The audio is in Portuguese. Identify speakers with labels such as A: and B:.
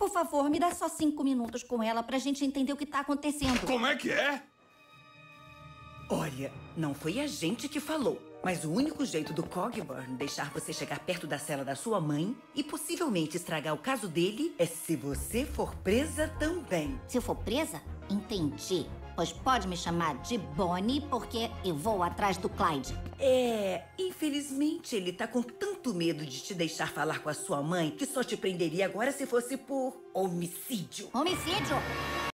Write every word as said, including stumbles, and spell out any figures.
A: Por favor, me dá só cinco minutos com ela pra gente entender o que tá acontecendo.
B: Como é que é?
C: Olha, não foi a gente que falou. Mas o único jeito do Cogburn deixar você chegar perto da cela da sua mãe e possivelmente estragar o caso dele é se você for presa também.
A: Se eu for presa? Entendi. Pois pode me chamar de Bonnie, porque eu vou atrás do Clyde.
C: É, infelizmente ele tá com tanto medo de te deixar falar com a sua mãe que só te prenderia agora se fosse por homicídio.
A: Homicídio?